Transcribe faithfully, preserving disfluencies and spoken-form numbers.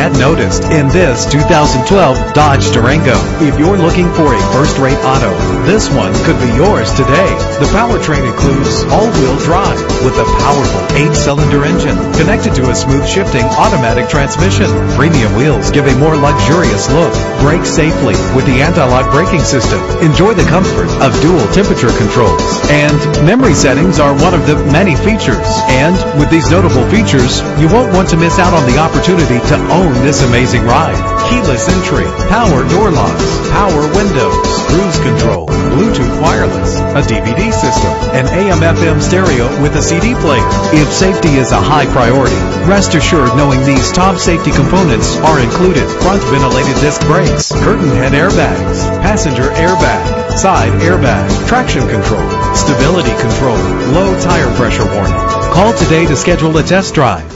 yet noticed in this two thousand twelve Dodge Durango. If you're looking for a first-rate auto, this one could be yours today. The powertrain includes all-wheel drive with a powerful eight-cylinder engine connected to a smooth shifting automatic transmission. Premium wheels give a more luxurious look. Brake safely with the anti-lock braking system. Enjoy the comfort of dual temperature controls. And memory settings are one of the many features. And with these notable features, you won't want to miss out on the opportunity to own this amazing ride. Keyless entry, power door locks, power windows, cruise control, Bluetooth wireless, a D V D system, an A M F M stereo with a C D player. If safety is a high priority, rest assured knowing these top safety components are included. Front ventilated disc brakes, curtain head airbags, passenger airbag, side airbag, traction control, stability control, low tire pressure warning. Call today to schedule a test drive.